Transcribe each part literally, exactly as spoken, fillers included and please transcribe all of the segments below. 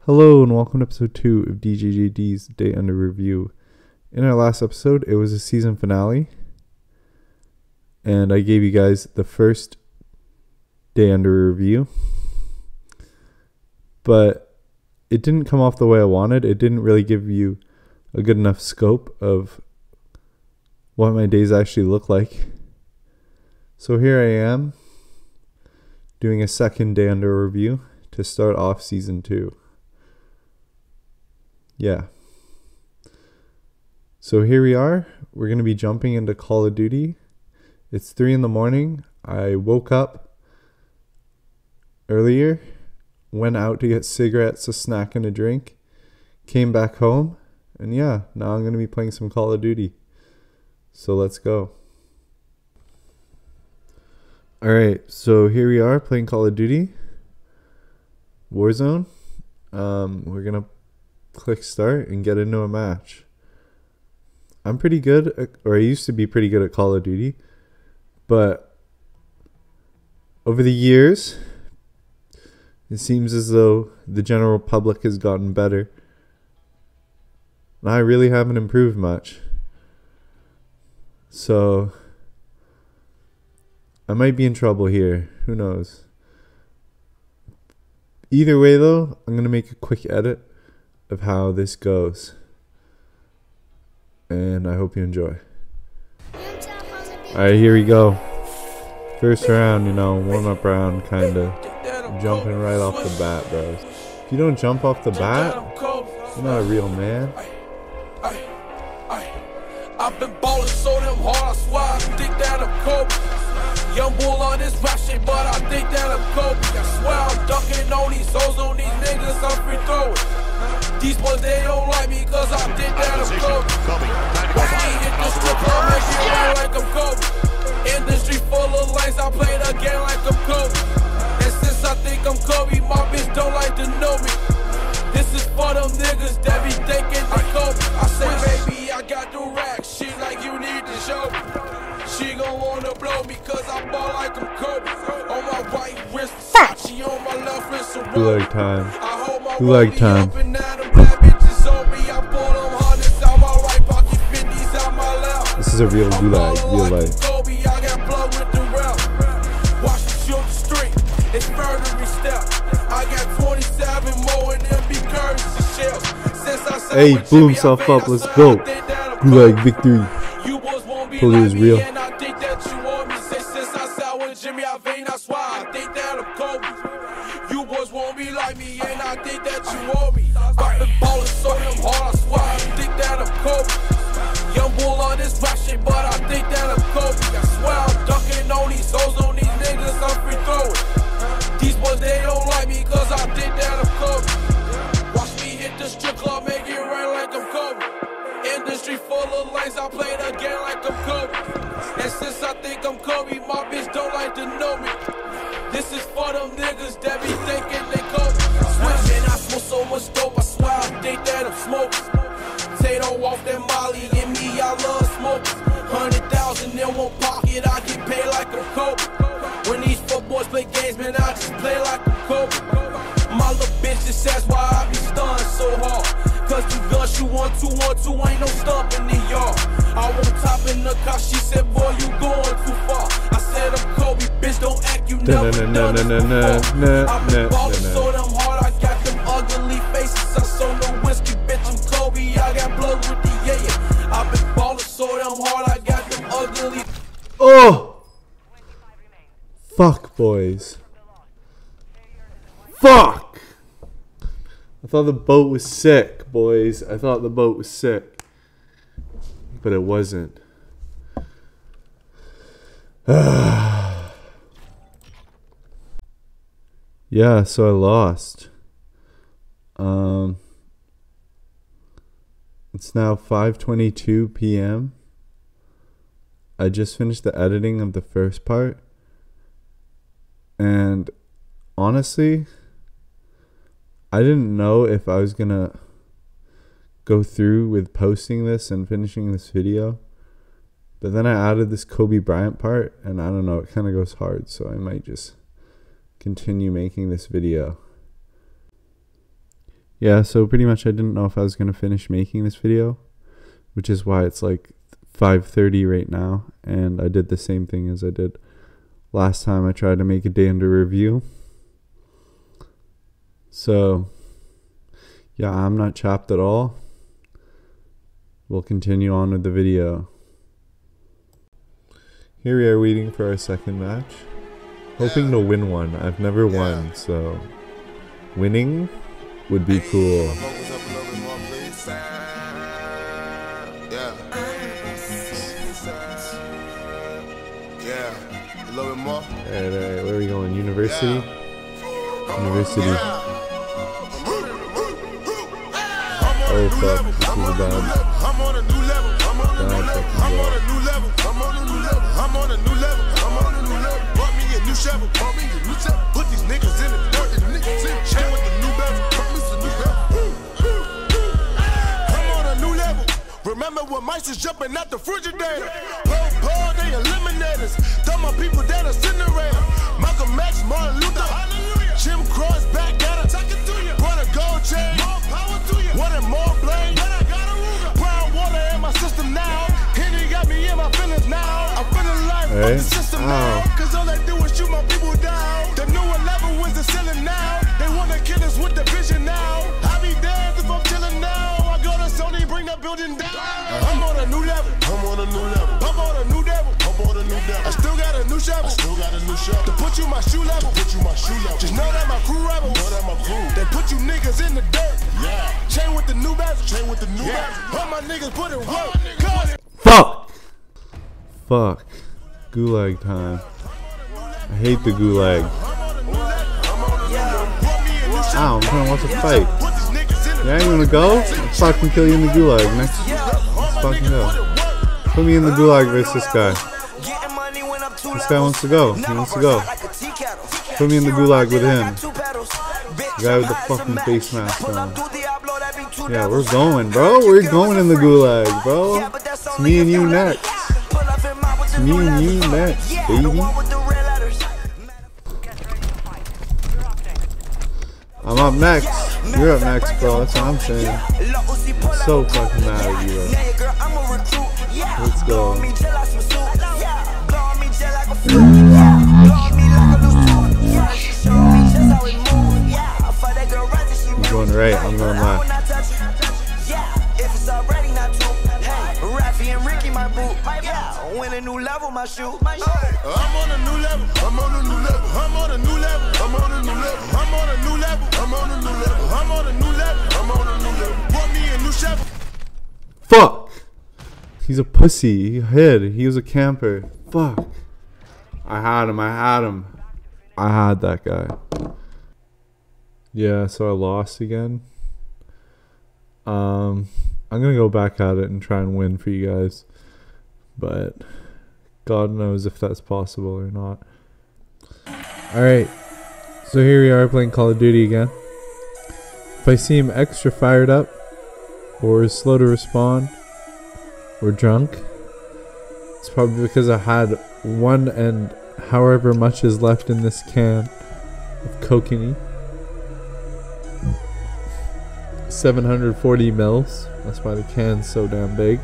Hello and welcome to episode two of D J J D's Day Under Review. In our last episode, it was a season finale, and I gave you guys the first Day Under Review, but it didn't come off the way I wanted. It didn't really give you a good enough scope of what my days actually look like. So here I am, doing a second Day Under Review to start off season two. Yeah. So here we are. We're going to be jumping into Call of Duty. It's three in the morning. I woke up earlier, went out to get cigarettes, a snack, and a drink, came back home, and yeah, now I'm going to be playing some Call of Duty. So let's go. Alright, so here we are playing Call of Duty Warzone. Um, we're going to click start and get into a match. I'm pretty good at, or I used to be pretty good at Call of Duty, but over the years it seems as though the general public has gotten better, and I really haven't improved much. So I might be in trouble here, who knows. Either way though, I'm gonna make a quick edit of how this goes, and I hope you enjoy. Alright, here we go. First round, you know, warm-up round, kinda jumping right off the bat, bro. If you don't jump off the bat, you're not a real man. I've been ballin' so damn hard, I swear I think that I'm Kobe. Young bull on this rap shit, but I think that I'm Kobe. I swear I'm dunking on these hoes, on these niggas, I'm free throwing. These boys, they don't like me cause I think that I'm Kobe. Watch me hit the strip club, make it run like I'm Kobe. Industry full of lanes, I play the game like I'm Kobe. And since I think I'm Kobe, my bitch don't like to know me. This is for them niggas that be thinking they Kobe. I say, baby, I got the rack, she like you need to show me. She gon' wanna blow me cause I ball like I'm Kobe. On my right wrist, she on my left wrist, so Gulag time. Gulag Gulag time. This is a real gulag, real life. Watch me shoot the street, it's murdery step. I got twenty-seven more and them be currency shells. Hey, blew himself up, let's go. Gulag victory. Told you it was real. You boys won't be like me, and I think that you owe me. I've been ballin' so damn hard, I swear I think that I'm Kobe. Young bull on this rap shit, but I think that I'm Kobe. I swear I'm dunking on these hoes, on these niggas, I'm free throwing. These boys, they don't like me cause I think that I'm Kobe. Watch me hit the strip club, make it rain like I'm Kobe. Industry full of lanes, I play the game like I'm Kobe. And since I think I'm Kobe, my bitch don't like to know me. This is for them niggas that be thinking they Kobe. Switch, man, I smoke so much dope, I swear I think that I'm smoking. Tato off that Molly, and me, I love smoking. Hundred thousand in one pocket, I get paid like I'm Kobe. When these footboys play games, man, I just play like I'm Kobe. My little bitch just says why I be stunned so hard. Cause the gun shoot one, two, one, two, ain't no stump in the yard. I won't top in the car, she said, boy, you going too far. I said, I'm Kobe, bitch, don't act, you never done this before. I've been ballin' so damn hard, I got them ugly faces. I sold no whiskey, bitch, I'm Kobe, I got blood with the yeah. I've been ballin' so damn hard, I got them ugly. Oh! Fuck, boys. Fuck! I thought the boat was sick, boys. I thought the boat was sick. But it wasn't. Yeah, so I lost. Um, it's now five twenty-two p m I just finished the editing of the first part. And honestly, I didn't know if I was gonna go through with posting this and finishing this video, but then I added this Kobe Bryant part, and I don't know, it kind of goes hard, so I might just continue making this video. yeah, so pretty much I didn't know if I was going to finish making this video, which is why it's like five thirty right now, and I did the same thing as I did last time I tried to make a day under review. So yeah, I'm not chapped at all. We'll continue on with the video. Here we are waiting for our second match, hoping to win one. I've never won, so winning would be cool. Alright, alright, where are we going? University? University. Oh fuck, this is a bad. I'm on a new level. I'm on a new level. I'm on a new level. I'm on a new level. I'm on a new level. I'm on a new level. Bought me a new shovel. Bought me a new shovel. Put these niggas in the dirt. The niggas in the chain with the new bezel. Bought me some new bezel. I'm on a new level. Remember when mice was jumping out the refrigerator? Low ball, they eliminators. Throw my people down a incinerator. Malcolm X, Martin Luther. Jim Cross back at her. Brought a gold chain. More power to you. Wanted more blame. But I got a Ruger. Brown water in my system now. Henry got me in my feelings now. I'm feeling like hey. the system now. Cause all they do is shoot my people down. The newer level is the ceiling now. They wanna kill us with the vision now. I be dead if I'm chilling now. I go to Sony, bring the building down. I'm on a new level. I'm on a new level. I'm on a new level. I'm on a new level. I still got a new shovel. I still got a new shovel. To put you my shoe level. To put you my shoe level. Just know that my crew rebels. Know that my crew. They put you niggas in the dirt. Yeah. Chain with the new bezel. Chain with the new yeah. bezel. All my niggas put in work. Fuck! Fuck. Gulag time. I hate the gulag. Ow, I'm trying to watch a fight. Yeah, you wanna go? I'll fucking kill you in the gulag. Next. Let's fucking go. Put me in the gulag versus this guy. This guy wants to go. He wants to go. Put me in the gulag with him. The guy with the fucking face mask on. Yeah, we're going, bro. We're going in the gulag, bro. It's me and you next. It's me and you next, baby. I'm up next. You're up next, bro. That's what I'm saying. I'm so fucking mad at you, bro. Let's go. You're going right, I'm going left. Win a new level, my shoe. I'm on a new level. I'm on a new level. I'm on a new level. I'm on a new level. I'm on a new level. I'm on a new level. I'm on a new level. I'm on a new level. Want me a new shovel? Fuck. He's a pussy. He hid. He was a camper. Fuck. I had him. I had him. I had that guy. Yeah, so I lost again. Um, I'm gonna go back at it and try and win for you guys. But God knows if that's possible or not. Alright, so here we are playing Call of Duty again. If I seem extra fired up, or slow to respond, or drunk, it's probably because I had one and however much is left in this can of kokanee. seven hundred forty mils, that's why the can's so damn big.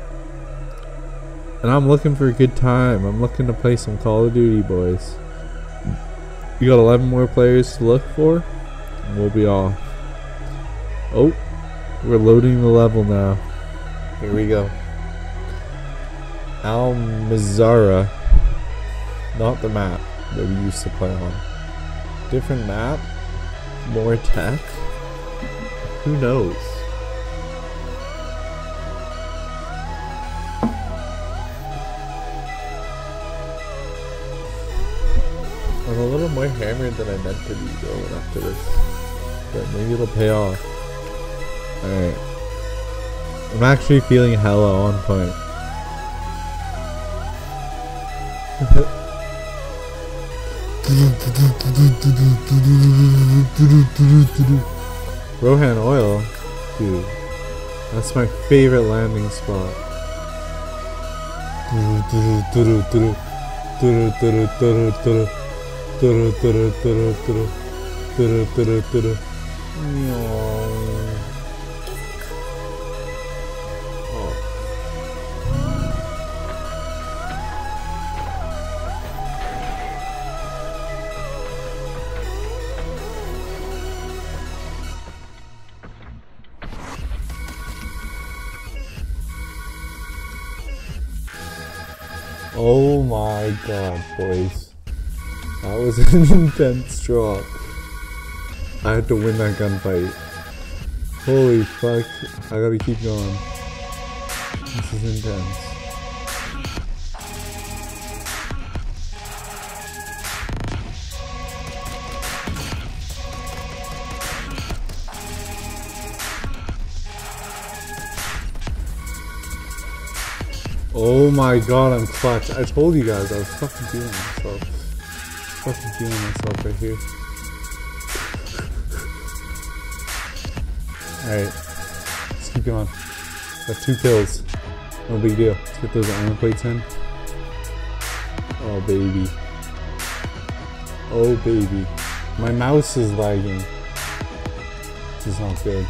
And I'm looking for a good time. I'm looking to play some Call of Duty, boys. We got eleven more players to look for, and we'll be off. Oh, we're loading the level now. Here we go. Al Mazara. Not the map that we used to play on. Different map? More tech? Who knows? I'm a little more hammered than I meant to be going up to this, but maybe it'll pay off. Alright. I'm actually feeling hella on point. Rohan Oil? Dude. That's my favorite landing spot. No. Oh my god, boys. That was an intense drop. I had to win that gunfight. Holy fuck. I gotta keep going. This is intense. Oh my god, I'm clutch. I told you guys I was fucking feeling myself. Fucking feeling myself right here. Alright. Let's keep going. Got two kills. No big deal. Let's get those armor plates in. Oh baby. Oh baby. My mouse is lagging. This is not good.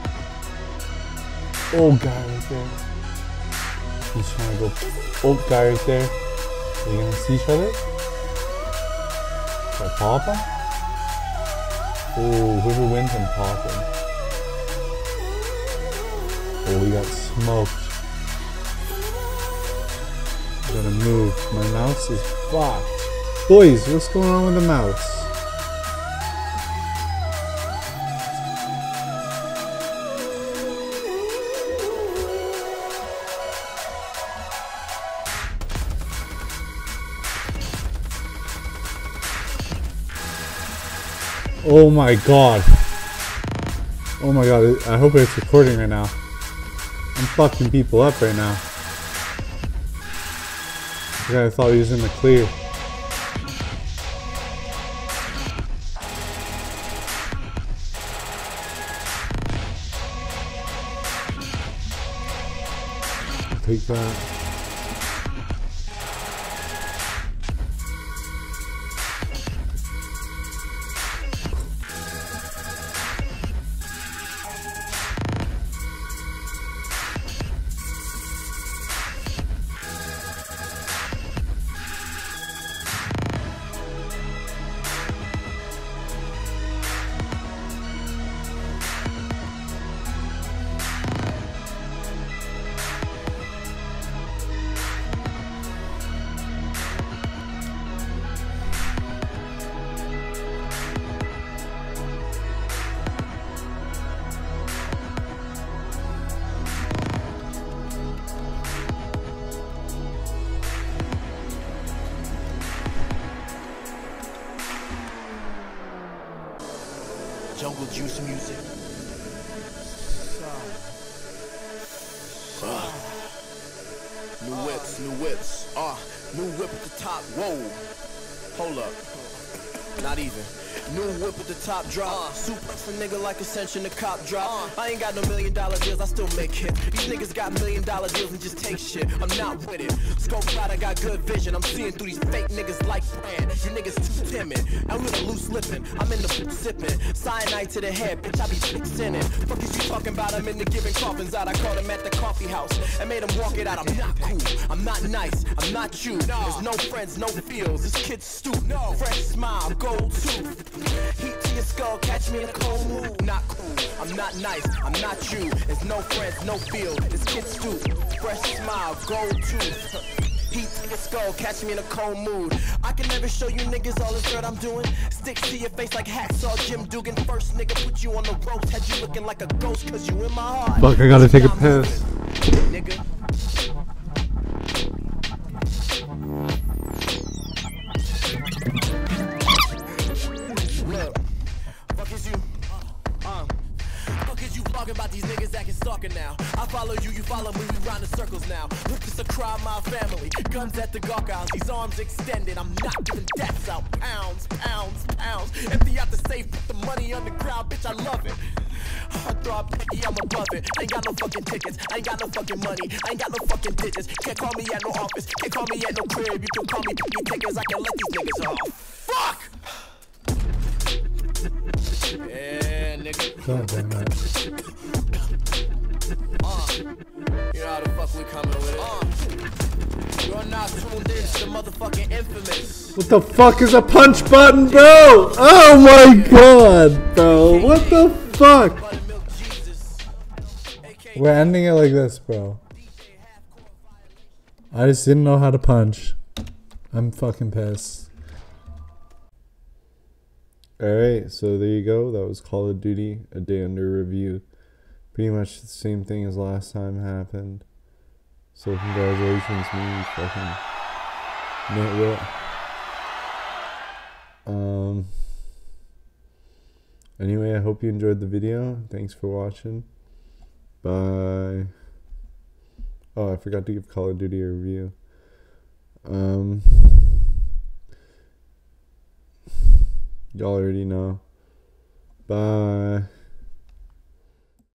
Oh, guy right there. He's trying to go. Oh, guy right there. Are you gonna see each other? Should I pop him? Oh, whoever wins, I'm popping. Oh, we got smoked. I gotta move. My mouse is fucked. Boys, what's going on with the mouse? Oh my god. Oh my god, I hope it's recording right now. I'm fucking people up right now. Okay, I thought he was in the clear. I'll take that. Jungle juice music. Uh, new whips, new whips. Ah, uh, new whip at the top. Whoa. Hold up. Not even. New whip at the top drop. Uh, Super for nigga like Ascension the cop drop. Uh, I ain't got no million dollar deals, I still make hits. These niggas got million dollar deals and just take shit. I'm not with it. Scope out, I got good vision. I'm seeing through these fake niggas like Bryant. You niggas too timid. I'm with a loose lippin'. I'm in the sippin'. Cyanide to the head, bitch, I be fixin' it. Fuck is you talking about? I'm in the giving coffins out. I caught him at the coffee house and made him walk it out. I'm not cool. I'm not nice. I'm not you. There's no friends, no feels. This kid's stupid. Fresh smile, gold tooth. Heat to your skull, catch me in a cold mood. Not cool, I'm not nice, I'm not you. There's no friends, no feel. This kid's stupid. Fresh smile, gold tooth. Heat to your skull, catch me in a cold mood. I can never show you niggas all this dirt I'm doing. Stick to your face like hacksaw Jim Dugan. First nigga put you on the roast, had you looking like a ghost, cause you in my heart. Fuck, I gotta take a piss. Nigga. About these niggas acting stalking now. I follow you, you follow me, we round in circles now. Look, it's a crowd, my family. Guns at the gargoyles, these arms extended. I'm not giving deaths out. Pounds, pounds, pounds. Empty out the safe, put the money on the ground, bitch, I love it. Heartthrob, picky, I'm above it. I ain't got no fucking tickets, I ain't got no fucking money, I ain't got no fucking digits. Can't call me at no office, can't call me at no crib. You can call me picky tickets, I can let these niggas off. Fuck! Yeah, nigga. God damn it. Uh, you know how the fuck we coming with it. Uh, you're not tuned in to the motherfucking infamous. What the fuck is a punch button, bro? Oh my god, bro. What the fuck? We're ending it like this, bro. I just didn't know how to punch. I'm fucking pissed. Alright, so there you go. That was Call of Duty, a day under review. Pretty much the same thing as last time happened. So congratulations, me, fucking nitwit. Um. Anyway, I hope you enjoyed the video. Thanks for watching. Bye. Oh, I forgot to give Call of Duty a review. Um. Y'all already know. Bye.